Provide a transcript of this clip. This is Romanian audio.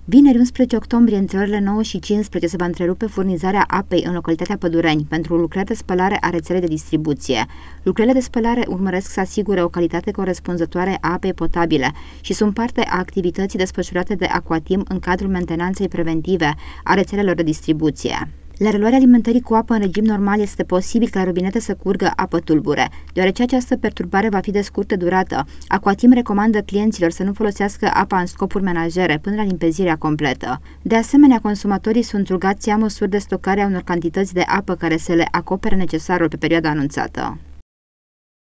Vineri 11 octombrie, între orele 9 și 15, se va întrerupe furnizarea apei în localitatea Pădureni pentru lucrări de spălare a rețelei de distribuție. Lucrările de spălare urmăresc să asigure o calitate corespunzătoare a apei potabile și sunt parte a activității desfășurate de Aquatim în cadrul mentenanței preventive a rețelelor de distribuție. La reluarea alimentării cu apă în regim normal este posibil ca la robinete să curgă apă tulbure. Deoarece această perturbare va fi de scurtă durată, Aquatim recomandă clienților să nu folosească apa în scopuri menajere până la limpezirea completă. De asemenea, consumatorii sunt rugați să ia măsuri de stocare a unor cantități de apă care să le acopere necesarul pe perioada anunțată.